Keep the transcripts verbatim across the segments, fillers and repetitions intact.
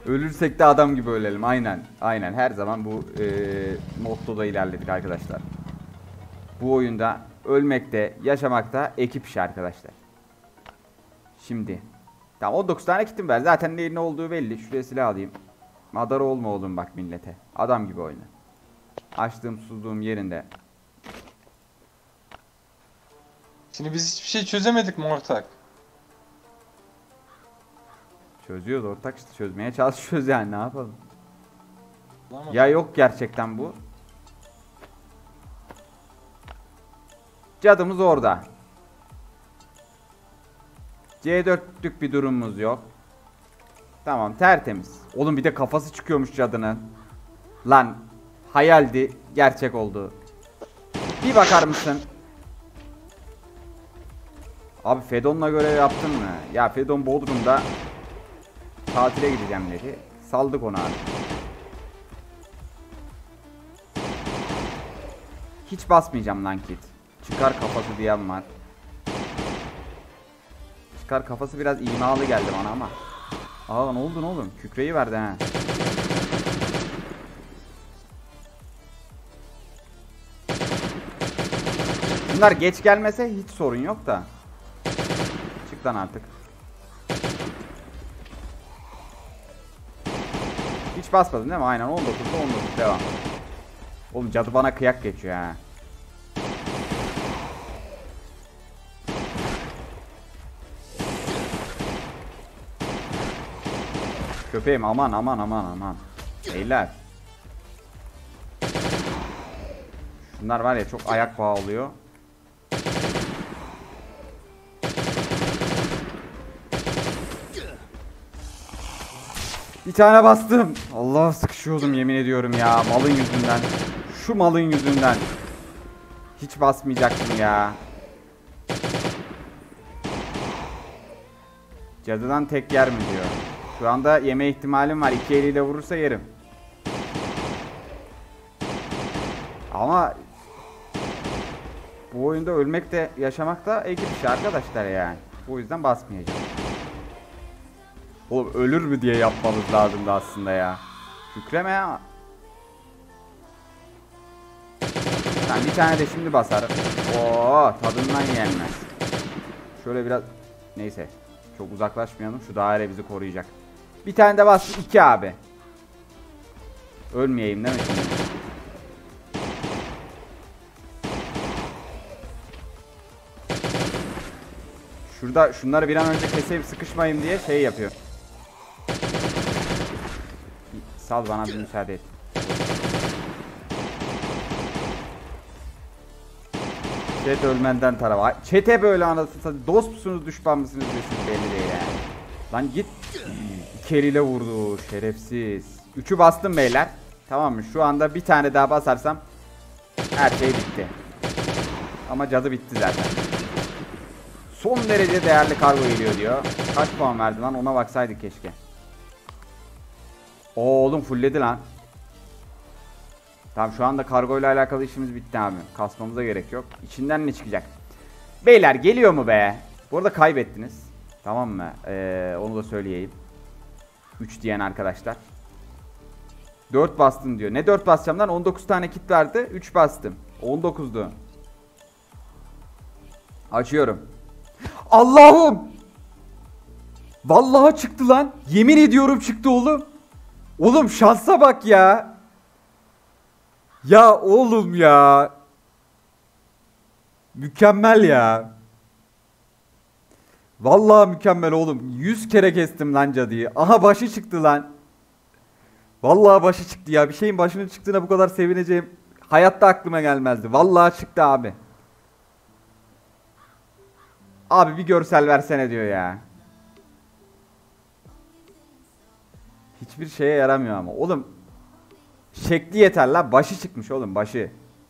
Ölürsek de adam gibi ölelim. Aynen. Aynen. Her zaman bu e, mottoda ilerledik arkadaşlar. Bu oyunda ölmekte, yaşamakta ekip işi arkadaşlar. Şimdi. Tamam, on dokuz tane kitim var. Zaten neyin ne olduğu belli. Şuraya silah alayım. Madar olma oğlum bak millete. Adam gibi oyna. Açtığım susduğum yerinde. Şimdi biz hiçbir şey çözemedik mi ortak? Çözüyoruz ortak işte, çözmeye çalışıyoruz yani, ne yapalım. Tamam. Ya yok gerçekten bu. Cadımız orada. C dörtlük bir durumumuz yok. Tamam, tertemiz. Oğlum bir de kafası çıkıyormuş cadının. Lan hayaldi, gerçek oldu. Bir bakar mısın? Abi Fedon'la görev yaptın mı? Ya Fedon Bodrum'da tatile gideceğim dedi. Saldık onu abi. Hiç basmayacağım lan kit. Çıkar kafası diyen var. Çıkar kafası biraz imalı geldi bana ama. Aa ne oldu ne oğlum? Kükreyi verdi ha. Bunlar geç gelmese hiç sorun yok da. Çık lan artık. Hiç basmadın değil mi? Aynen on dokuzda on dokuz devam. Oğlum cadı bana kıyak geçiyor ha. Köpeğim aman aman aman aman. Beyler. Bunlar var ya çok ayak bağı oluyor. Bir tane bastım. Allah, sıkışıyordum yemin ediyorum ya, malın yüzünden. Şu malın yüzünden. Hiç basmayacaktım ya. Cadıdan tek yer mi diyor. Şu anda yeme ihtimalim var. İki eliyle vurursa yerim. Ama bu oyunda ölmek de yaşamak da ekip işi arkadaşlar yani. Bu yüzden basmayacağım. Oğlum ölür mü diye yapmamız lazımdı aslında ya. Kükreme ya. Ben bir tane de şimdi basarım. Oo, tadından yenmez. Şöyle biraz, neyse. Çok uzaklaşmayalım. Şu daire bizi koruyacak. Bir tane de bastım. iki abi. Ölmeyeyim değil mi şimdi? Şurada şunları bir an önce keseyim, sıkışmayayım diye şey yapıyor. Sal bana bir müsaade et. Chat ölmenden tarafa. Chat'e böyle anasını, dost musunuz düşman mısınız diyorsunuz, belli değil yani. Lan git. İki eliyle vurdu şerefsiz. Üçü bastım beyler. Tamam mı? Şu anda bir tane daha basarsam her şey bitti. Ama cadı bitti zaten. Son derece değerli kargo geliyor diyor. Kaç puan verdi lan, ona baksaydık keşke. Oo, oğlum fullledi lan. Tamam, şu anda kargo ile alakalı işimiz bitti abi. Kasmamıza gerek yok. İçinden ne çıkacak? Beyler geliyor mu be? Bu arada kaybettiniz. Tamam mı? Ee, onu da söyleyeyim. üç diyen arkadaşlar. dört bastın diyor. Ne dört basacağım lan? on dokuz tane kit vardı. üç bastım. on dokuzdu. Açıyorum. Allah'ım! Vallahi çıktı lan. Yemin ediyorum çıktı oğlum. Oğlum şansa bak ya. Ya oğlum ya. Mükemmel ya. Vallahi mükemmel oğlum. yüz kere kestim lan cadıyı. Aha başı çıktı lan. Vallahi başı çıktı ya. Bir şeyin başının çıktığına bu kadar sevineceğim hayatta aklıma gelmezdi. Vallahi çıktı abi. Abi bir görsel versene diyor ya. Hiçbir şeye yaramıyor ama. Oğlum şekli yeter la. Başı çıkmış oğlum, başı.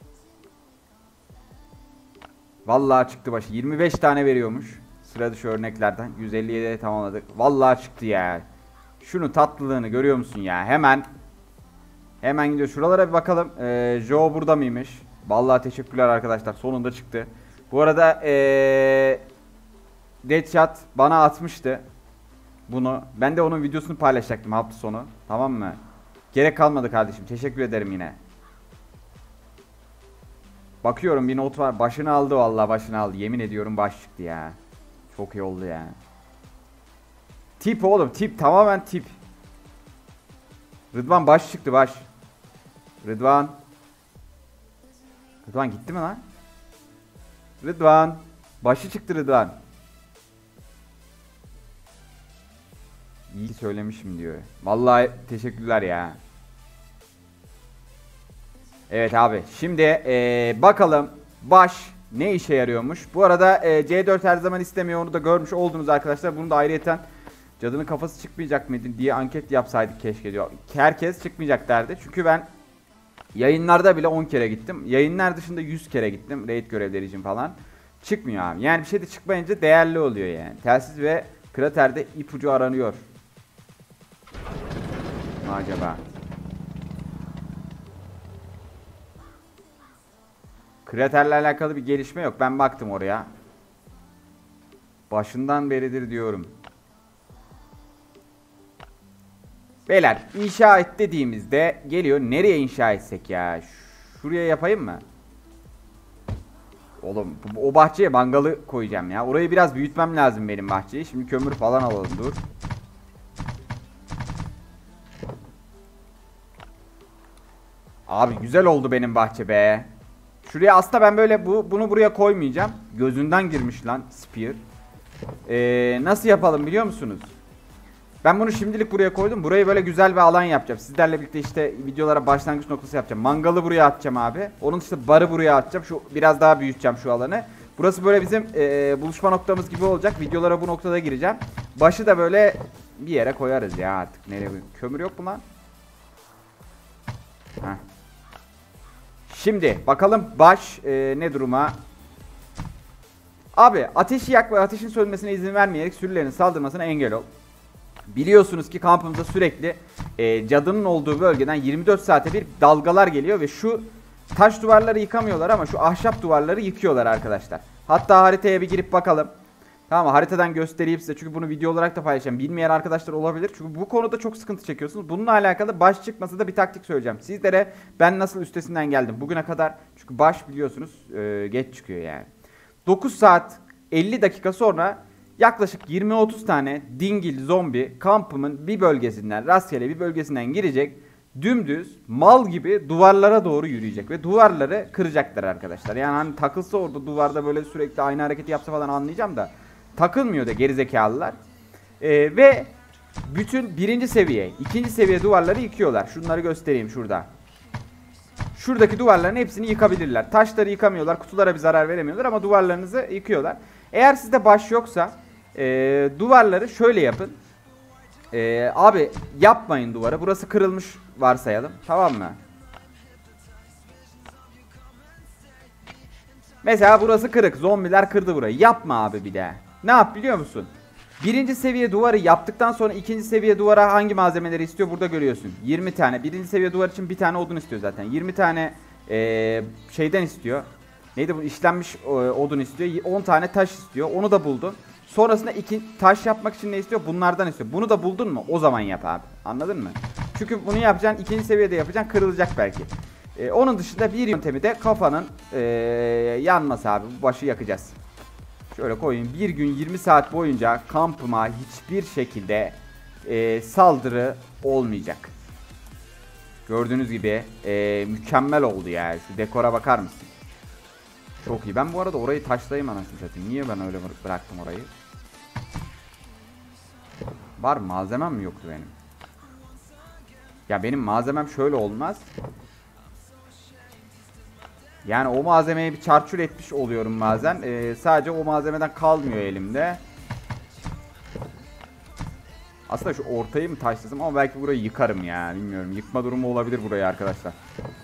Vallahi çıktı başı. yirmi beş tane veriyormuş. Sıra dışı örneklerden. yüz elli yediye tamamladık. Vallahi çıktı ya. Şunu tatlılığını görüyor musun ya? Hemen. Hemen gidiyor. Şuralara bir bakalım. Ee, Joe burada mıymış? Vallahi teşekkürler arkadaşlar. Sonunda çıktı. Bu arada ee, Deadshot bana atmıştı. bunu. Ben de onun videosunu paylaşacaktım hafta sonu. Tamam mı? Gerek kalmadı kardeşim. Teşekkür ederim yine. Bakıyorum bir not var. Başını aldı vallahi, başını aldı. Yemin ediyorum baş çıktı ya. Çok iyi oldu ya. Tip oğlum, tip, tamamen tip. Rıdvan baş çıktı, baş. Rıdvan. Rıdvan gitti mi lan? Rıdvan. Başı çıktı Rıdvan. İyi söylemişim diyor. Vallahi teşekkürler ya. Evet abi. Şimdi ee, bakalım baş ne işe yarıyormuş. Bu arada e, C dört her zaman istemiyor. Onu da görmüş oldunuz arkadaşlar. Bunu da ayrıyeten cadının kafası çıkmayacak mıydı diye anket yapsaydık keşke diyor. Herkes çıkmayacak derdi. Çünkü ben yayınlarda bile on kere gittim. Yayınlar dışında yüz kere gittim. Raid görevleri için falan. Çıkmıyor abi. Yani bir şey de çıkmayınca değerli oluyor yani. Telsiz ve kraterde ipucu aranıyor. Acaba. Kraterle alakalı bir gelişme yok. Ben baktım oraya. Başından beridir diyorum. Beyler inşa et dediğimizde geliyor. Nereye inşa etsek ya? Şuraya yapayım mı? Oğlum o bahçeye mangalı koyacağım ya. Orayı biraz büyütmem lazım benim bahçeyi. Şimdi kömür falan alalım, dur. Abi güzel oldu benim bahçe be. Şuraya aslında ben böyle bu bunu buraya koymayacağım. Gözünden girmiş lan spear. Ee, nasıl yapalım biliyor musunuz? Ben bunu şimdilik buraya koydum. Burayı böyle güzel bir alan yapacağım. Sizlerle birlikte işte videolara başlangıç noktası yapacağım. Mangalı buraya atacağım abi. Onun işte barı buraya atacağım. Şu biraz daha büyüteceğim şu alanı. Burası böyle bizim e, buluşma noktamız gibi olacak. Videolara bu noktada gireceğim. Başı da böyle bir yere koyarız ya artık. Nereye koyayım? Kömür yok mu lan? Heh. Şimdi bakalım baş e, ne duruma? Abi ateşi yak ve ateşin sönmesine izin vermeyerek sürülerin saldırmasına engel ol. Biliyorsunuz ki kampımıza sürekli e, cadının olduğu bölgeden yirmi dört saate bir dalgalar geliyor ve şu taş duvarları yıkamıyorlar ama şu ahşap duvarları yıkıyorlar arkadaşlar. Hatta haritaya bir girip bakalım. Tamam mı? Haritadan göstereyim size çünkü bunu video olarak da paylaşacağım. Bilmeyen arkadaşlar olabilir çünkü bu konuda çok sıkıntı çekiyorsunuz. Bununla alakalı baş çıkması da bir taktik söyleyeceğim. Sizlere ben nasıl üstesinden geldim bugüne kadar. Çünkü baş biliyorsunuz e, geç çıkıyor yani. dokuz saat elli dakika sonra yaklaşık yirmi otuz tane dingil zombi kampımın bir bölgesinden, rastgele bir bölgesinden girecek. Dümdüz mal gibi duvarlara doğru yürüyecek ve duvarları kıracaklar arkadaşlar. Yani hani takılsa orada duvarda böyle sürekli aynı hareketi yapsa falan anlayacağım da takılmıyor da gerizekalılar. Ee, ve bütün birinci seviye, ikinci seviye duvarları yıkıyorlar. Şunları göstereyim şurada. Şuradaki duvarların hepsini yıkabilirler. Taşları yıkamıyorlar, kutulara bir zarar veremiyorlar ama duvarlarınızı yıkıyorlar. Eğer sizde baş yoksa e, duvarları şöyle yapın. E, abi yapmayın duvarı. Burası kırılmış varsayalım. Tamam mı? Mesela burası kırık. Zombiler kırdı burayı. Yapma abi bir daha. Ne yap biliyor musun? Birinci seviye duvarı yaptıktan sonra ikinci seviye duvara hangi malzemeleri istiyor burada görüyorsun. yirmi tane. Birinci seviye duvar için bir tane odun istiyor zaten. yirmi tane ee, şeyden istiyor. Neydi bu? İşlenmiş e, odun istiyor. on tane taş istiyor. Onu da buldun. Sonrasında iki taş yapmak için ne istiyor? Bunlardan istiyor. Bunu da buldun mu? O zaman yap abi. Anladın mı? Çünkü bunu yapacaksın. İkinci seviyede yapacaksın. Kırılacak belki. E, onun dışında bir yöntemi de kafanın e, yanması abi. Bu başı yakacağız. Şöyle koyayım. Bir gün yirmi saat boyunca kampıma hiçbir şekilde e, saldırı olmayacak. Gördüğünüz gibi e, mükemmel oldu yani. Şu dekora bakar mısın? Çok iyi. Ben bu arada orayı taşlayayım anasını satayım. Niye ben öyle bıraktım orayı? Var mı? Malzemem mi yoktu benim? Ya benim malzemem şöyle olmaz. Yani o malzemeyi bir çarçur etmiş oluyorum bazen. Ee, sadece o malzemeden kalmıyor elimde. Aslında şu ortayı mı taşlasam ama belki burayı yıkarım ya. Bilmiyorum. Yıkma durumu olabilir burayı arkadaşlar.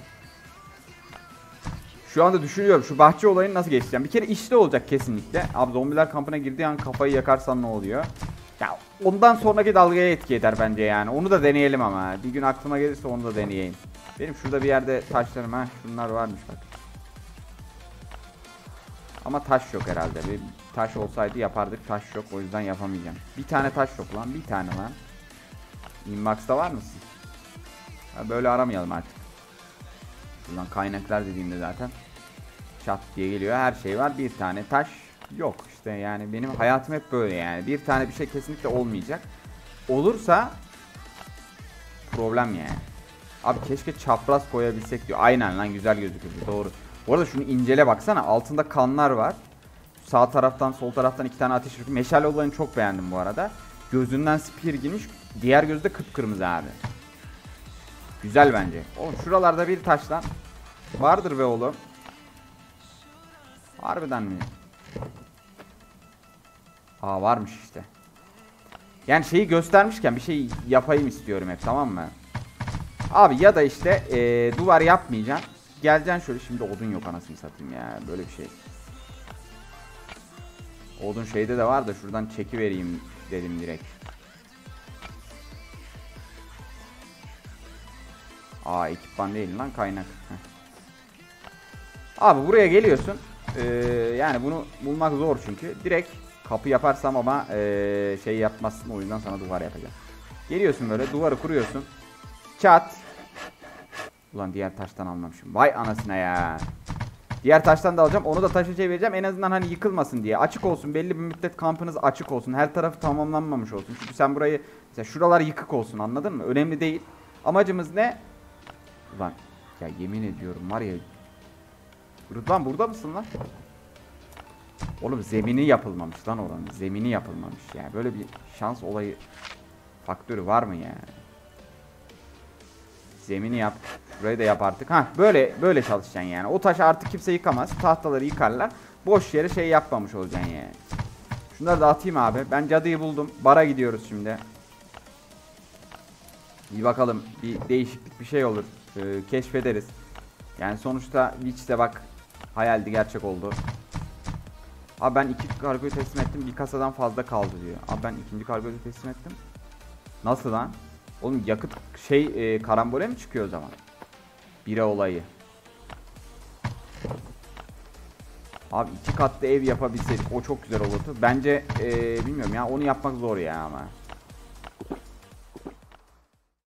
Şu anda düşünüyorum şu bahçe olayını nasıl geçeceğim. Bir kere işli olacak kesinlikle. Abi zombiler kampına girdiği an kafayı yakarsan ne oluyor? Ya ondan sonraki dalgaya etki eder bence yani. Onu da deneyelim ama. Bir gün aklıma gelirse onu da deneyeyim. Benim şurada bir yerde taşlarım ha. Şunlar varmış bak. Ama taş yok herhalde. Bir taş olsaydı yapardık. Taş yok, o yüzden yapamayacağım. Bir tane taş yok lan, bir tane lan. Inbox'ta var mısın? Ya böyle aramayalım artık. Buradan kaynaklar dediğimde zaten çat diye geliyor, her şey var. Bir tane taş yok işte, yani benim hayatım hep böyle yani. Bir tane bir şey kesinlikle olmayacak. Olursa problem yani. Abi keşke çapraz koyabilsek diyor. Aynen lan, güzel gözüküyor. Doğru. Bu arada şunu incele baksana. Altında kanlar var. Sağ taraftan sol taraftan iki tane ateş ışığı. Meşale olayını çok beğendim bu arada. Gözünden spear girmiş. Diğer gözü de kıpkırmızı abi. Güzel bence. Oğlum şuralarda bir taş lan. Vardır be oğlum. Harbiden mi? Aa varmış işte. Yani şeyi göstermişken bir şey yapayım istiyorum hep, tamam mı? Abi ya da işte ee, duvar yapmayacağım. Geleceksin şöyle, şimdi odun yok anasını satayım ya, böyle bir şey. Odun şeyde de var da şuradan çekivereyim dedim direkt. Aa ekipman değil lan, kaynak. Heh. Abi buraya geliyorsun. Ee, yani bunu bulmak zor çünkü. Direkt kapı yaparsam ama ee, şey yapmazsın, o yüzden sana duvar yapacağım. Geliyorsun böyle, duvarı kuruyorsun. Çat. Ulan diğer taştan almamışım. Vay anasına ya. Diğer taştan da alacağım. Onu da taşı çevireceğim. En azından hani yıkılmasın diye. Açık olsun. Belli bir müddet kampınız açık olsun. Her tarafı tamamlanmamış olsun. Çünkü sen burayı... Mesela şuralar yıkık olsun, anladın mı? Önemli değil. Amacımız ne? Ulan ya yemin ediyorum var ya. Rıdvan burada mısın lan? Oğlum zemini yapılmamış lan oranın. Zemini yapılmamış yani. Böyle bir şans olayı faktörü var mı yani? Zemini yap. Burayı da yap artık. Hah böyle böyle çalışacaksın yani. O taşı artık kimse yıkamaz. Tahtaları yıkarlar. Boş yere şey yapmamış olacaksın yani. Şunları da atayım abi. Ben cadıyı buldum. Bara gidiyoruz şimdi. Bir bakalım. Bir değişiklik bir şey olur. Ee, keşfederiz. Yani sonuçta Witch'te bak hayaldi, gerçek oldu. Abi ben iki kargoyu teslim ettim. Bir kasadan fazla kaldı diyor. Abi ben ikinci kargoyu teslim ettim. Nasıl lan? Oğlum yakıt şey e, karambole mi çıkıyor o zaman? Bire olayı. Abi iki katlı ev yapabilseydik o çok güzel olurdu. Bence e, bilmiyorum ya, onu yapmak zor ya ama.